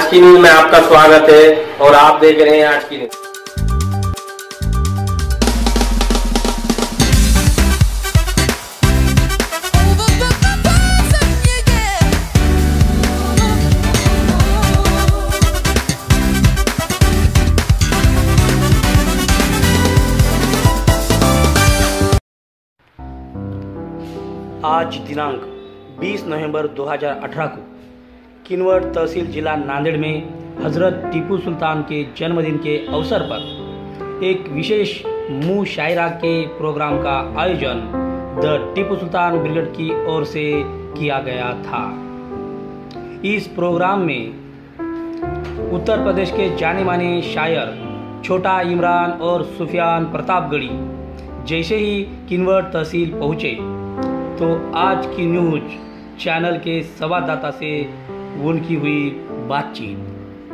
आज की न्यूज में आपका स्वागत है और आप देख रहे हैं आज की न्यूज। आज दिनांक 20 नवंबर 2018 को किनवट तहसील जिला नांदेड़ में हजरत टीपू सुल्तान के जन्मदिन के अवसर पर एक विशेष मुशायरा के प्रोग्राम का आयोजन द टीपू सुल्तान ब्रिगेड की ओर से किया गया था। इस प्रोग्राम में उत्तर प्रदेश के जाने माने शायर छोटा इमरान और सुफियान प्रतापगढ़ी जैसे ही किनवट तहसील पहुँचे तो आज की न्यूज चैनल के संवाददाता से उनकी हुई बातचीत।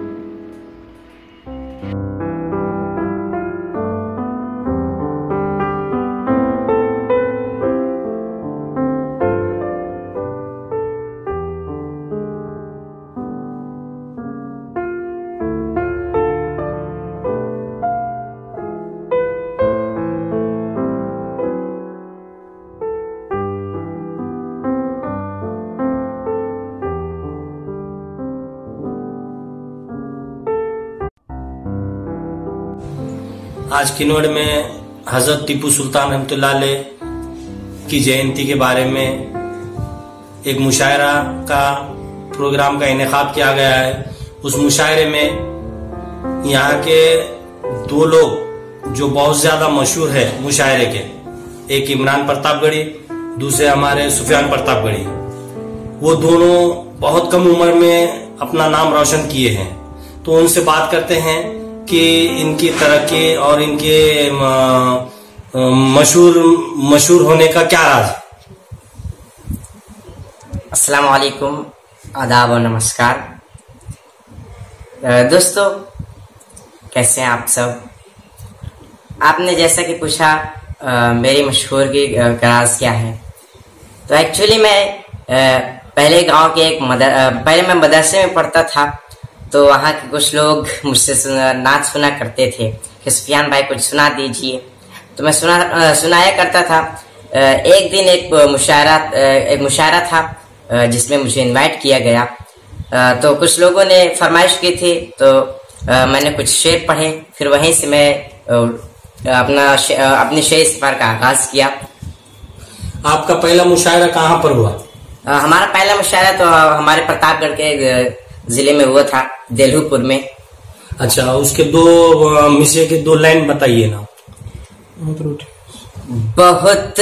आज किन्नौर में हजरत टीपू सुल्तान रहमतुल्लाह अलैह की जयंती के बारे में एक मुशायरा का प्रोग्राम का इनेकाद किया गया है। उस मुशायरे में यहाँ के दो लोग जो बहुत ज्यादा मशहूर है मुशायरे के, एक इमरान प्रतापगढ़ी, दूसरे हमारे सुफियान प्रतापगढ़ी, वो दोनों बहुत कम उम्र में अपना नाम रोशन किए हैं। तो उनसे बात करते हैं कि इनकी तरक्की और इनके मशहूर होने का क्या राज। अस्सलाम वालेकुम, आदाब और नमस्कार। दोस्तों, कैसे हैं आप सब। आपने जैसा कि पूछा मेरी मशहूर की राज क्या है, तो एक्चुअली मैं पहले गांव के पहले मैं मदरसे में पढ़ता था, तो वहाँ के कुछ लोग मुझसे नाच सुना करते थे कि सुफियान भाई कुछ सुना दीजिए। तो मैं सुनाया करता था। एक दिन एक मुशायरा था जिसमें मुझे इनवाइट किया गया। तो कुछ लोगों ने फरमाइश की थी, तो मैंने कुछ शेर पढ़े। फिर वहीं से मैं अपने शेर सफर का आगाज किया। आपका पहला मुशायरा कहाँ पर हुआ? हमारा पहला मुशायरा तो हमारे प्रतापगढ़ के जिले में हुआ था, देलहुपुर में। अच्छा, उसके दो मिसरे के दो लाइन बताइए ना। बहुत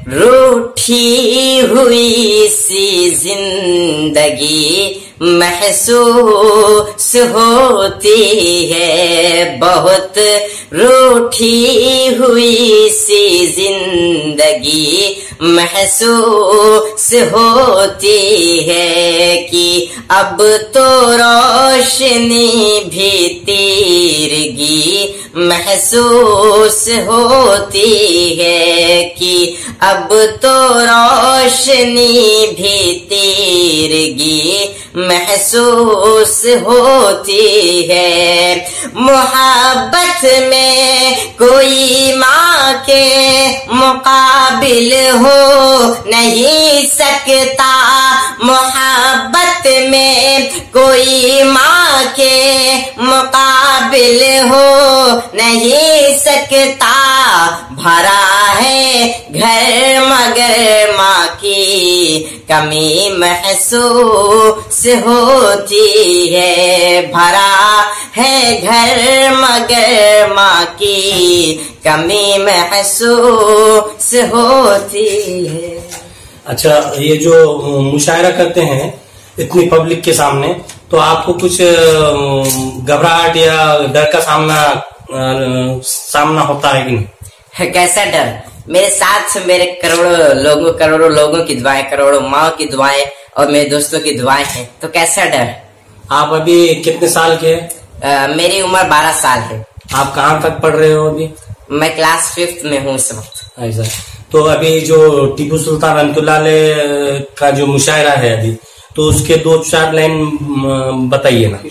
रूठी हुई सी जिंदगी महसूस होती है, बहुत रूठी हुई सी जिंदगी महसूस होती है कि अब तो रोशनी भी तीरगी महसूस होती है कि अब तो रोशनी भी तीरगी महसूस होती है। मोहब्बत में कोई माँ के मुकाबिल हो नहीं सकता, मोहब्बत में कोई माँ के मुकाबिल हो नहीं सकता। भरा है घर मगर माँ की कमी महसूस होती है, भरा है घर मगर माँ की कमी महसूस होती है। अच्छा, ये जो मुशायरा करते हैं इतनी पब्लिक के सामने, तो आपको कुछ घबराहट या डर का सामना होता है कि नहीं? कैसा डर? मेरे साथ मेरे करोड़ों लोगों की दुआएं, करोड़ों माँ की दुआएं और मेरे दोस्तों की दुआएं हैं, तो कैसा डर। आप अभी कितने साल के हैं? मेरी उम्र 12 साल है। आप कहाँ तक पढ़ रहे हो अभी? मैं क्लास 5th में हूँ इस वक्त। ऐसा। तो अभी जो टीपू सुल्तान रहमतुल्लाह अलैह का जो मुशायरा है अभी, तो उसके 2-4 लाइन बताइए ना।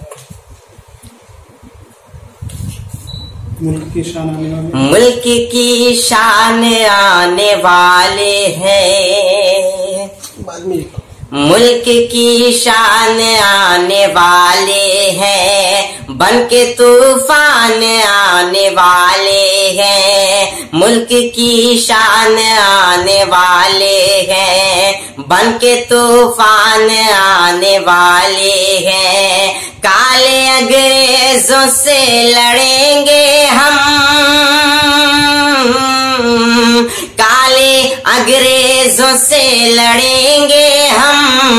मुल्क की शान आने वाले, मुल्क की शान आने वाले हैं, मुल्क की शान आने वाले हैं, बन के तूफान आने वाले हैं, मुल्क की शान आने वाले हैं, बन के तूफान आने वाले हैं, काले अंग्रेजों से लड़ेंगे हम, काले अंग्रेजों से लड़ेंगे हम,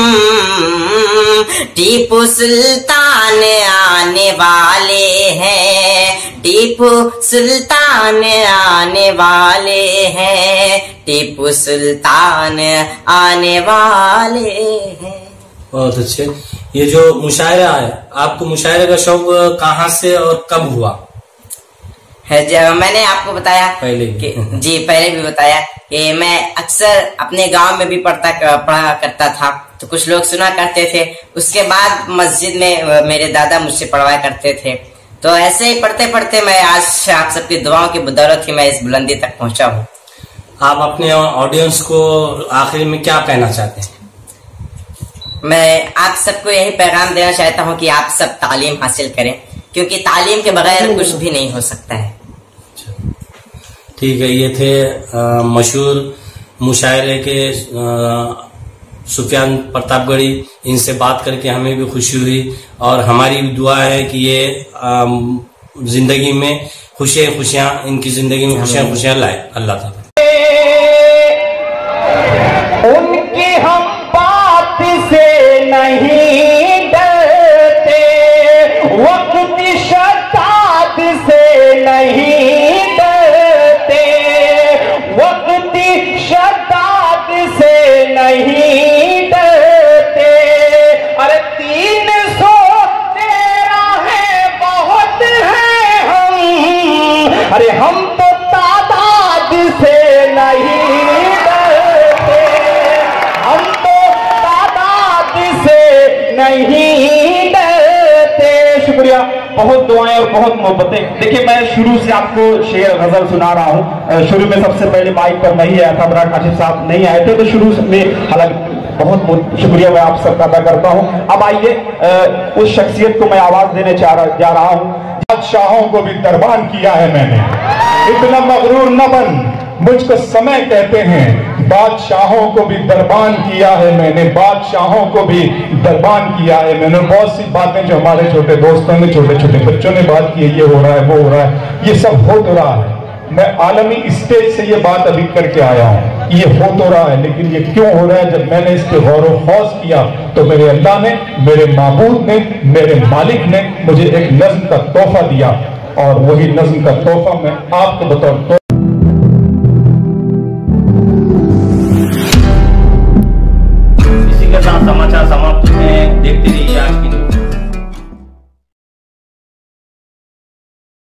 टीपू सुल्तान आने वाले हैं, टीपू सुल्तान आने वाले हैं, टीपू सुल्तान आने वाले हैं। बहुत अच्छे। ये जो मुशायरा है, आपको मुशायरे का शौक कहाँ से और कब हुआ? है जब मैंने आपको बताया पहले जी पहले भी बताया कि मैं अक्सर अपने गांव में भी पढ़ा करता था, तो कुछ लोग सुना करते थे। उसके बाद मस्जिद में मेरे दादा मुझसे पढ़वाया करते थे। तो ऐसे ही पढ़ते पढ़ते मैं आज आप सबकी दुआओं की बदौलत ही मैं इस बुलंदी तक पहुंचा हूँ। आप अपने ऑडियंस को आखिर में क्या कहना चाहते हैं? मैं आप सबको यही पैगाम देना चाहता हूँ कि आप सब तालीम हासिल करें, क्योंकि तालीम के बगैर कुछ भी नहीं हो सकता है। ठीक है, ये थे मशहूर मुशायरे के सुफियान प्रतापगढ़ी। इनसे बात करके हमें भी खुशी हुई और हमारी भी दुआ है कि ये जिंदगी में खुशियां इनकी जिंदगी में खुशियां लाए। अल्लाह ताला। उनकी हम बात से नहीं डरते, वक्त शताब से नहीं डरते, वक्त शताब से नहीं डरते। अरे 313 है बहुत है हम, अरे हम तो तादाद से नहीं डरते, हम तो तादाद से नहीं डरते। शुक्रिया, बहुत दुआएं और बहुत मोहब्बतें। देखिए, मैं शुरू से आपको शेर गजल सुना रहा हूँ। शुरू में सबसे पहले माइक पर नहीं आया था, बड़ा काशिफ साहब नहीं आए थे, तो शुरू में हालांकि बहुत शुक्रिया मैं आप सबका अदा करता हूँ। अब आइए उस शख्सियत को मैं आवाज देने जा रहा हूँ। बादशाहों को भी दरबान किया है मैंने, इतना मगरूर न बन, मुझको समय कहते हैं। बादशाहों को भी दरबान किया है मैंने, बादशाहों को भी दरबान किया है मैंने। बहुत सी बातें जो हमारे छोटे दोस्तों ने, छोटे छोटे बच्चों ने बात की है, ये हो रहा है, वो हो रहा है, ये सब हो तो रहा है। मैं आलमी स्टेज से ये बात अभी करके आया हूँ, ये हो तो रहा है, लेकिन ये क्यों हो रहा है? जब मैंने इस पे गौर व खौज किया तो मेरे अल्लाह ने, मेरे माबूद ने, मेरे मालिक ने मुझे एक नज्म का तोहफा दिया, और वही नज्म का तोहफा मैं आपको बतौर